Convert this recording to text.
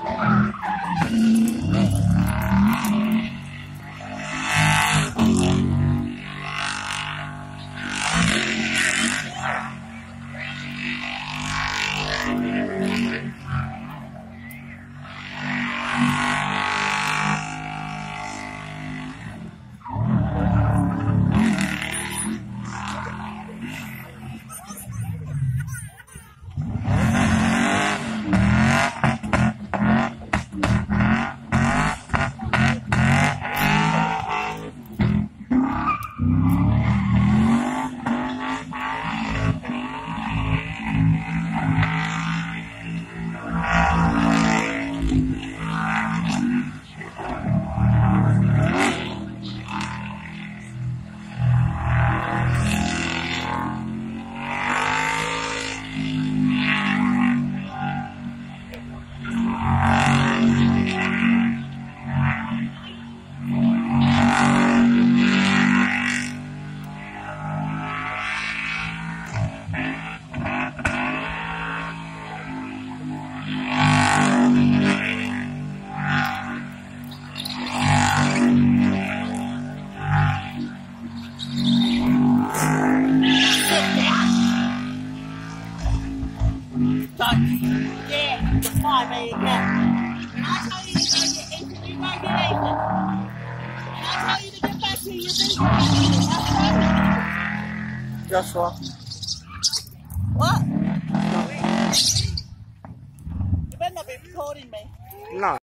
Yeah, fine, there you go. And I tell you to go get into the regulation. And I tell you to get back to your business. Joshua. What? You better not be recording me. No.